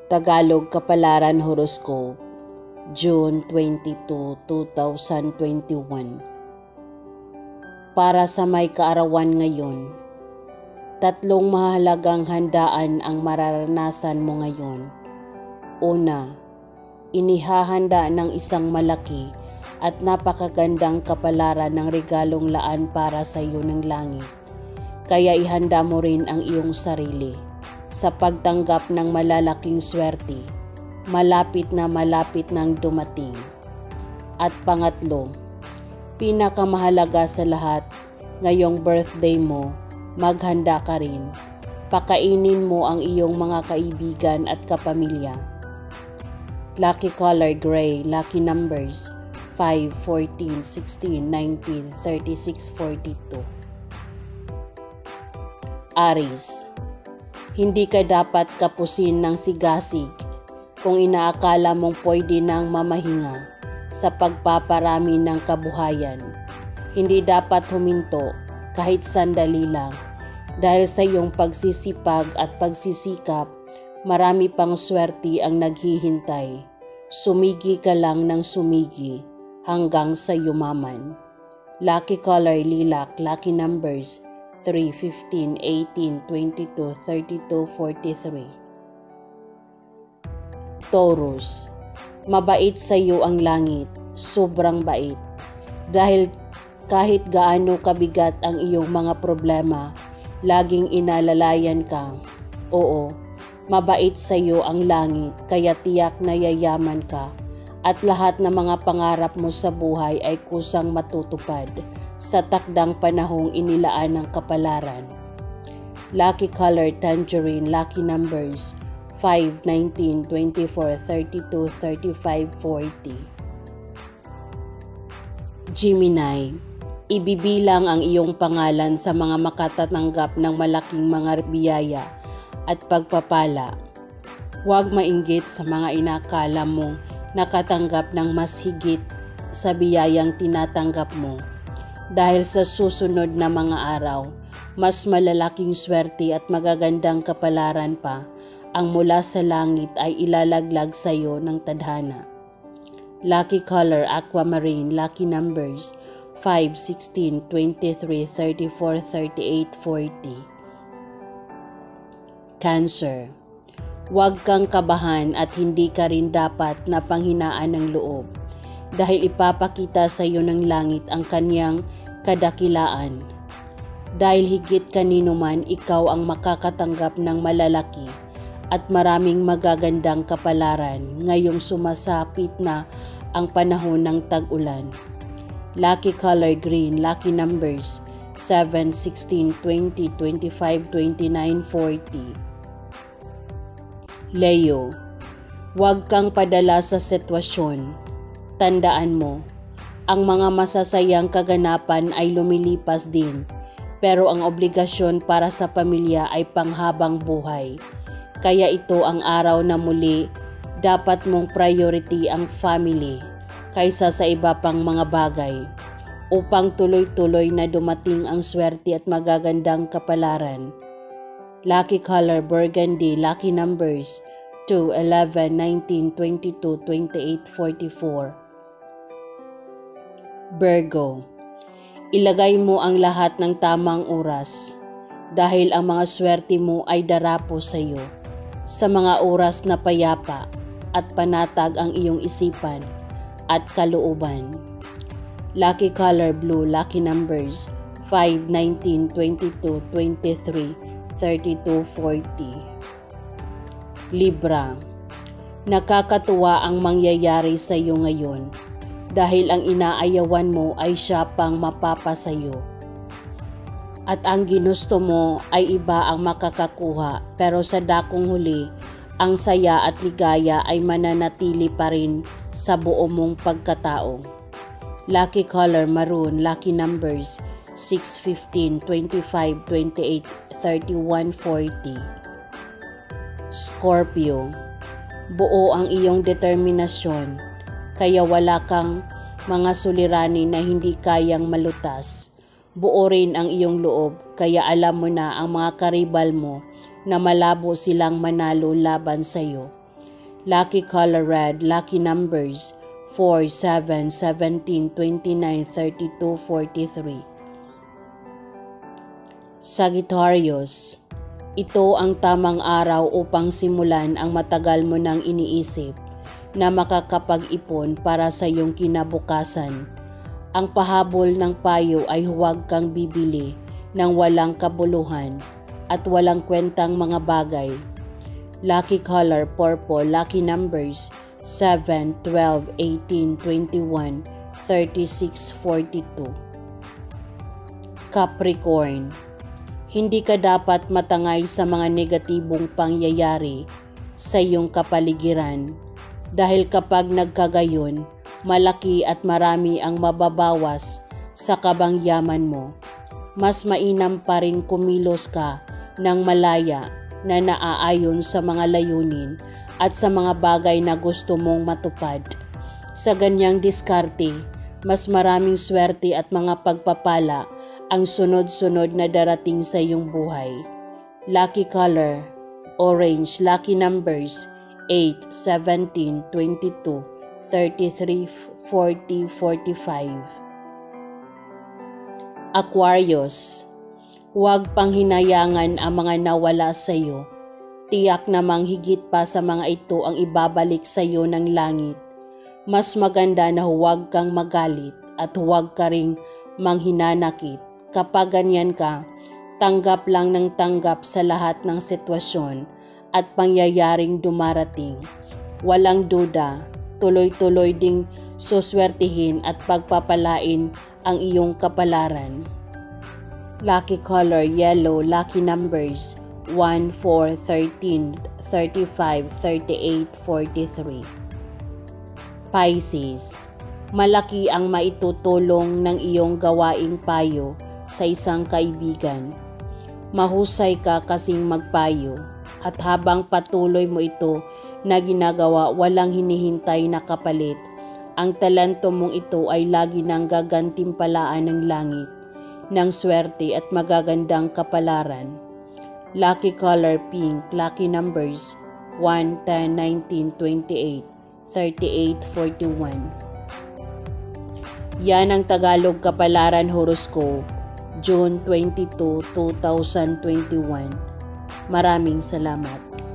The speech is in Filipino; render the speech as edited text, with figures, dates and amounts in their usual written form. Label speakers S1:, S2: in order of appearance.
S1: Tagalog Kapalaran Horoscope, June 22, 2021. Para sa may kaarawan ngayon, tatlong mahalagang handaan ang mararanasan mo ngayon. Una, inihahanda ng isang malaki at napakagandang kapalaran ng regalong laan para sa iyo ng langit. Kaya ihanda mo rin ang iyong sarili sa pagtanggap ng malalaking swerte, malapit nang dumating. At pangatlo, pinakamahalaga sa lahat, ngayong birthday mo, maghanda ka rin. Pakainin mo ang iyong mga kaibigan at kapamilya. Lucky color gray, lucky numbers 5, 14, 16, 19, 36, 42. Aries, hindi ka dapat kapusin ng sigasig kung inaakala mong pwede nang mamahinga sa pagpaparami ng kabuhayan. Hindi dapat huminto kahit sandali lang dahil sa iyong pagsisipag at pagsisikap, marami pang swerte ang naghihintay. Sumigi ka lang ng sumigi hanggang sa yumaman. Lucky color lilac, lucky numbers 3, 15, 18, 22, 32, 43. Taurus, mabait sa iyo ang langit, sobrang bait. Dahil kahit gaano kabigat ang iyong mga problema, laging inalalayan ka. Oo, mabait sa iyo ang langit, kaya tiyak na yayaman ka. At lahat ng mga pangarap mo sa buhay ay kusang matutupad sa takdang panahong inilaan ng kapalaran. Lucky color tangerine, lucky numbers 5, 19, 24, 32, 35, 40. Gemini, ibibilang ang iyong pangalan sa mga makatatanggap ng malaking mga biyaya at pagpapala. Huwag mainggit sa mga inakala mong nakatanggap ng mas higit sa biyayang tinatanggap mo. Dahil sa susunod na mga araw, mas malalaking swerte at magagandang kapalaran pa ang mula sa langit ay ilalaglag sa iyo ng tadhana. Lucky color aquamarine, lucky numbers 5, 16, 23, 34, 38, 40. Cancer, huwag kang kabahan at hindi ka rin dapat na panghinaan ng loob dahil ipapakita sa iyo ng langit ang kanyang kadakilaan. Dahil higit kanino man ikaw ang makakatanggap ng malalaki at maraming magagandang kapalaran ngayong sumasapit na ang panahon ng tag-ulan. Lucky color green, lucky numbers 7, 16, 20, 25, 29, 40. Leo, huwag kang padala sa sitwasyon. Tandaan mo, ang mga masasayang kaganapan ay lumilipas din, pero ang obligasyon para sa pamilya ay panghabang buhay. Kaya ito ang araw na muli dapat mong priority ang family kaysa sa iba pang mga bagay upang tuloy-tuloy na dumating ang swerte at magagandang kapalaran. Lucky color burgundy, lucky numbers 2, 11, 19, 22, 28, 44. Virgo, ilagay mo ang lahat ng tamang oras dahil ang mga swerte mo ay darapo sa iyo sa mga oras na payapa at panatag ang iyong isipan at kalooban. Lucky color blue, lucky numbers 5, 19, 22, 23, 32, 40. Libra, nakakatuwa ang mangyayari sa iyo ngayon dahil ang inaayawan mo ay siya pang mapapasayo. At ang ginusto mo ay iba ang makakakuha, pero sa dakong huli, ang saya at ligaya ay mananatili pa rin sa buo mong pagkatao. Lucky color maroon, lucky numbers 6, 15, 25, 28, 31, 40. Scorpio, buo ang iyong determinasyon, kaya wala kang mga suliranin na hindi kayang malutas. Buo rin ang iyong loob, kaya alam mo na ang mga karibal mo na malabo silang manalo laban sa iyo. Lucky color red. Lucky numbers 4, 7, 17, 29, 32, 43. Sagittarius, ito ang tamang araw upang simulan ang matagal mo nang iniisip na makakapag-ipon para sa iyong kinabukasan. Ang pahabol ng payo ay huwag kang bibili ng walang kabuluhan at walang kwentang mga bagay. Lucky color purple. Lucky numbers 7, 12, 18, 21, 36, 42. Capricorn, hindi ka dapat matangay sa mga negatibong pangyayari sa iyong kapaligiran dahil kapag nagkagayon, malaki at marami ang mababawas sa kabangyaman mo. Mas mainam pa rin kumilos ka ng malaya na naaayon sa mga layunin at sa mga bagay na gusto mong matupad. Sa ganyang diskarte, mas maraming swerte at mga pagpapala ang sunod-sunod na darating sa iyong buhay. Lucky color orange. Lucky numbers 8, 17, 22, 33, 40, 45. Aquarius, huwag panghinayangan ang mga nawala sa iyo. Tiyak namang higit pa sa mga ito ang ibabalik sa iyo ng langit. Mas maganda na huwag kang magalit at huwag ka ring manghinanakit. Kapag ganyan ka, tanggap lang ng tanggap sa lahat ng sitwasyon at pangyayaring dumarating. Walang duda, tuloy-tuloy ding suswertihin at pagpapalain ang iyong kapalaran. Lucky color yellow. Lucky numbers 1, 4, 13, 35, 38, 43. Pisces, malaki ang maitutulong ng iyong gawaing payo sa isang kaibigan. Mahusay ka kasing magpayo at habang patuloy mo ito na ginagawa, walang hinihintay na kapalit. Ang talento mong ito ay lagi nang gagantimpalaan ng langit ng swerte at magagandang kapalaran. Lucky color pink. Lucky numbers 1, 10, 19, 28, 38, 41. Yan ang Tagalog Kapalaran Horoscope, June 22, 2021. Maraming salamat.